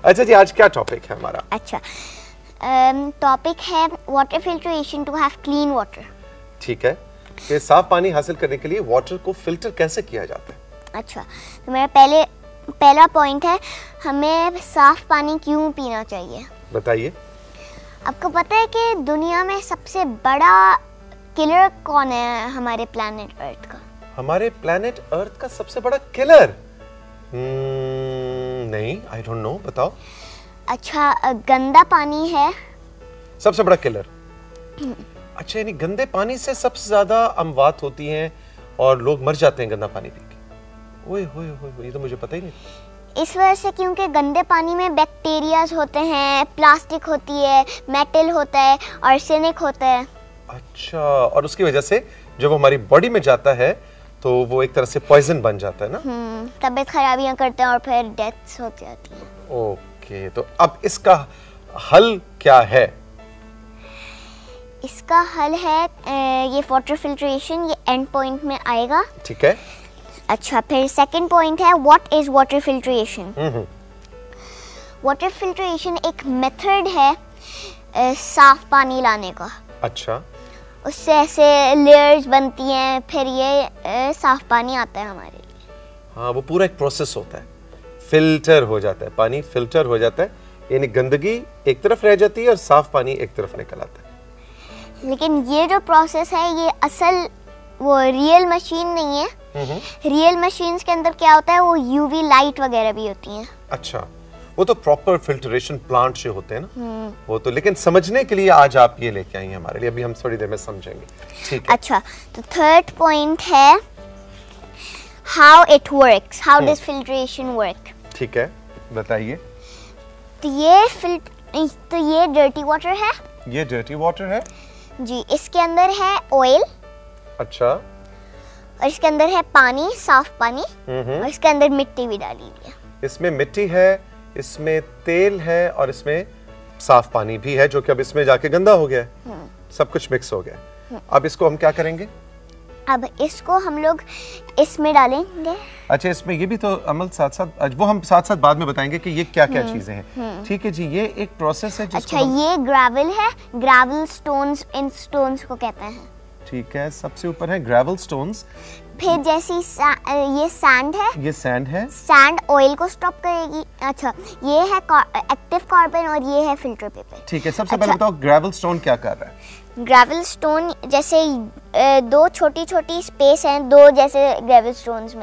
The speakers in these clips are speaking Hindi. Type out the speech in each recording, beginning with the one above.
अच्छा जी, आज क्या टॉपिक है हमारा? अच्छा, टॉपिक है water filtration to have clean water. ठीक है, कि साफ पानी हासिल करने के लिए वाटर को फिल्टर कैसे किया जाता है? अच्छा, तो मेरा पहला पॉइंट है, हमें साफ पानी क्यों पीना चाहिए। बताइए। आपको पता है कि दुनिया में सबसे बड़ा किलर कौन है हमारे प्लैनेट अर्थ का? हमारे प्लैनेट अर्थ का सबसे बड़ा किलर? नहीं, आई डोंट नो, बताओ। अच्छा, गंदा पानी है सबसे बड़ा किलर। अच्छा, यानी गंदे पानी से सबसे ज्यादा अमवात होती हैं और लोग मर जाते हैं गंदा पानी पी के। ओए होए होए, ये तो मुझे पता ही नहीं। इस वजह से क्योंकि गंदे पानी में बैक्टीरियाज होते हैं, प्लास्टिक होती है, मेटल होता है, आर्सेनिक होता है। अच्छा, और उसकी वजह से जब वो हमारी बॉडी में जाता है तो वो एक तरह से पॉइजन बन जाता है ना? तबीयत खराबियां करते हैं और फिर डेथ्स हो जाती है। ओके, तो अब इसका हल क्या है? इसका हल है ये वाटर फिल्ट्रेशन, ये एंड पॉइंट में आएगा। ठीक है। अच्छा, फिर सेकंड पॉइंट है what is water filtration. Water filtration एक मेथड है साफ पानी लाने का। अच्छा, उससे ऐसे लेयर्स बनती हैं, फिर ये साफ पानी आता है हमारे लिए। हाँ, वो पूरा एक प्रोसेस होता है, फिल्टर हो जाता है, पानी फिल्टर हो जाता है, यानी गंदगी एक तरफ रह जाती है और साफ पानी एक तरफ निकल आता है। लेकिन ये जो प्रोसेस है, ये असल वो रियल मशीन नहीं है। रियल मशीन्स के अंदर क्या होता है, वो यूवी लाइट वगैरह भी होती हैं। अच्छा, वो तो प्रॉपर फिल्ट्रेशन प्लांट से होते हैं ना, वो तो। लेकिन समझने के लिए आज आप ये लेके आई हैं हमारे लिए, अभी हम थोड़ी देर में समझेंगे। ठीक है। अच्छा, तो थर्ड पॉइंट है how it works, how does filtration work. ठीक है, बताइए। तो ये डर्टी वाटर है। ये डर्टी वाटर है जी, इसके अंदर है ऑयल। अच्छा, और इसके अंदर है पानी, साफ पानी। और इसके अंदर मिट्टी भी डाली हुई है। इसमें मिट्टी है, इसमें तेल है और इसमें साफ पानी भी है, जो कि अब इसमें जाके गंदा हो गया है। सब कुछ मिक्स हो गया। अब इसको हम क्या करेंगे? अब इसको हम लोग इसमें डालेंगे। अच्छा, इसमें ये भी तो अमल साथ साथ, वो हम साथ साथ बाद में बताएंगे कि ये क्या क्या चीजें हैं। ठीक है जी, ये एक प्रोसेस है जिसको अच्छा, ये ग्रेवल है, ग्रेवल स्टोन्स, इन स्टोन्स को कहते हैं। ठीक है, सबसे ऊपर है ग्रेवल स्टोन्स। फिर जैसी ये सैंड है। ये सैंड है। सैंड ऑयल को स्टॉप करेगी। अच्छा, ये है एक्टिव कार्बन और ये है फिल्टर पेपर। ठीक है, सबसे पहले बताओ ग्रेवल स्टोन क्या कर रहा है? ग्रेवल स्टोन जैसे दो छोटी छोटी स्पेस हैं, दो जैसे ग्रेवल स्टोन्स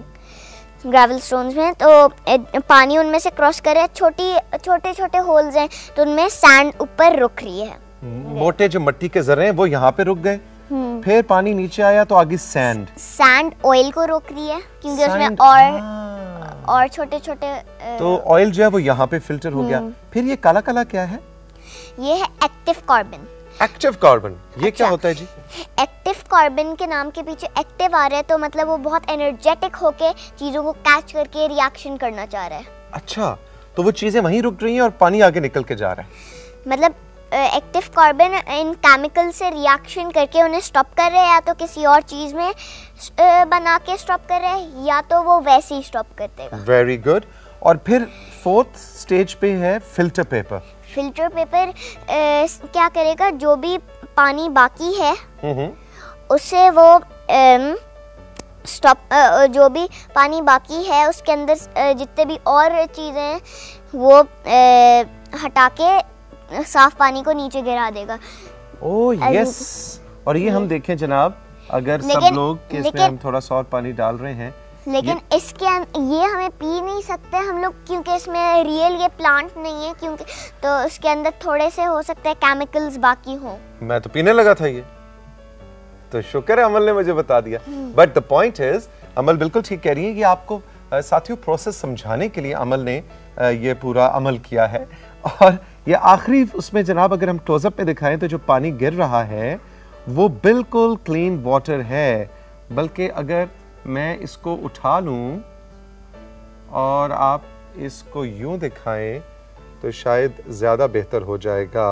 में, तो पानी उनमें से क्रॉस करे, छोटे छोटे होल्स हैं, तो उनमें सैंड ऊपर रुक रही है। मोटे जो मिट्टी के जर्रे हैं वो यहाँ पे रुक गए, फिर पानी नीचे आया तो आगे सैंड ऑयल को रोक रही है, क्योंकि उसमें और छोटे छोटे तो ऑयल जो है वो यहाँ पे फिल्टर हो गया। फिर ये काला काला क्या है? ये है एक्टिव कार्बन। एक्टिव कार्बन, ये क्या होता है जी? एक्टिव कार्बन के नाम के पीछे एक्टिव आ रहा है, तो मतलब वो बहुत एनर्जेटिक होके चीजों को कैच करके रिएक्शन करना चाह रहा है। अच्छा, तो वो चीजें वहीं रुक रही हैं और पानी आगे निकल के जा रहा है। मतलब एक्टिव कार्बन इन केमिकल से रिएक्शन करके उन्हें स्टॉप कर रहे हैं, या तो किसी और चीज में बना के स्टॉप कर रहे हैं, या तो वो वैसे ही स्टॉप कर देगा। Very good. और फिर फोर्थ स्टेज पे है फिल्टर पेपर। फिल्टर पेपर क्या करेगा, जो भी पानी बाकी है उसे वो स्टॉप, जो भी पानी बाकी है उसके अंदर जितने भी और चीजें हैं वो हटा के साफ पानी को नीचे गिरा देगा। Oh yes. और ये हम देखें जनाब, अगर सब लोग इसमें हम थोड़ा सा और पानी डाल रहे हैं, लेकिन ये हमें पी नहीं सकते हम लोग, क्योंकि इसमें रियल ये प्लांट नहीं है, क्योंकि तो उसके अंदर थोड़े से हो सकते हैं केमिकल्स बाकी हो। मैं तो पीने लगा था ये, तो शुक्र है अमल ने मुझे बता दिया। But the point is, Amal बिल्कुल ठीक कह रही है कि आपको साथियों प्रोसेस समझाने के लिए अमल ने ये पूरा अमल किया है। और ये आखिरी उसमें जनाब, अगर हम क्लोजअप में दिखाएं तो जो पानी गिर रहा है वो बिल्कुल क्लीन वाटर है। बल्कि अगर मैं इसको उठा लूं और आप इसको यूं दिखाएं तो शायद ज्यादा बेहतर हो जाएगा।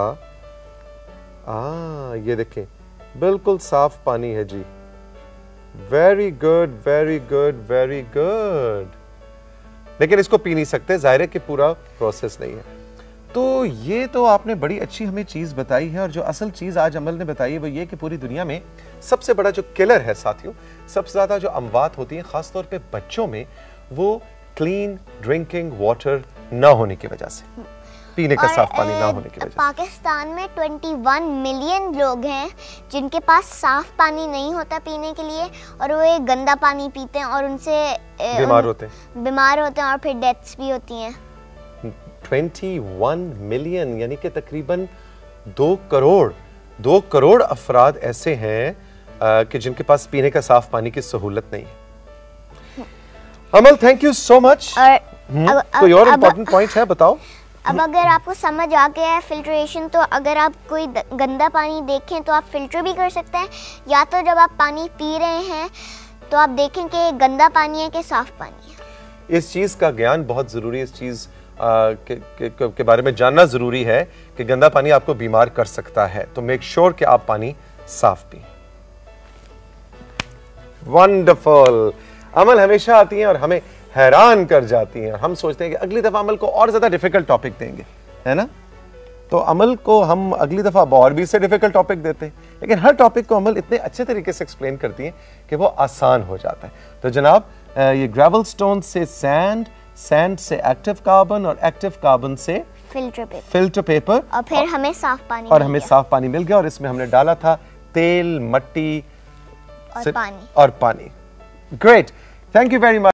ये देखें, बिल्कुल साफ पानी है जी। Very good, very good, very good. लेकिन इसको पी नहीं सकते, जाहिर है कि पूरा प्रोसेस नहीं है। तो ये तो आपने बड़ी अच्छी हमें चीज़ बताई है, और जो असल चीज़ आज अमल ने बताई है वो ये कि पूरी दुनिया में सबसे बड़ा जो किलर है साथियों, सबसे ज़्यादा जो अमवात होती हैं ख़ासतौर पे बच्चों में, वो क्लीन ड्रिंकिंग वाटर ना होने की वजह से, पीने का साफ पानी ना होने की वजह से। पाकिस्तान में 21 मिलियन लोग हैं जिनके पास साफ पानी नहीं होता पीने के लिए, और वो एक गंदा पानी पीते हैं और उनसे बीमार होते हैं और फिर डेथ्स भी होती हैं। 21 मिलियन यानी कि तकरीबन 2 करोड़ अफराद ऐसे हैं कि जिनके पास पीने का साफ पानी की सहूलत नहीं है। Amal, thank you so much. कोई और इम्पोर्टेंट पॉइंट है, बताओ। अब अगर आपको समझ आ गया है फिल्ट्रेशन, तो अगर आप कोई गंदा पानी देखें तो आप फिल्टर भी कर सकते हैं, या तो जब आप पानी पी रहे हैं तो आप देखें कि गंदा पानी है कि साफ पानी है। इस चीज़ का ज्ञान बहुत ज़रूरी है, इस चीज़ के बारे में जानना ज़रूरी है कि गंदा पानी आपको बीमार कर सकता है, तो मेक श्योर कि आप पानी साफ पिए। वंडरफुल। अमल हमेशा आती हैं और हमें हैरान कर जाती हैं। हम सोचते हैं कि अगली दफ़ा अमल को और ज़्यादा डिफ़िकल्ट टॉपिक देंगे, है ना? तो अमल को हम अगली दफ़ा और भी से डिफ़िकल्ट टॉपिक देते हैं, लेकिन हर टॉपिक को अमल इतने अच्छे तरीके से एक्सप्लेन करती हैं कि वो आसान हो जाता है। तो जनाब, ये ग्रेवल स्टोन से सैंड, सैंड से एक्टिव कार्बन, और एक्टिव कार्बन से फिल्टर पेपर, और फिर हमें साफ पानी मिल गया। और इसमें हमने डाला था तेल, मट्टी और पानी। Great, thank you very much.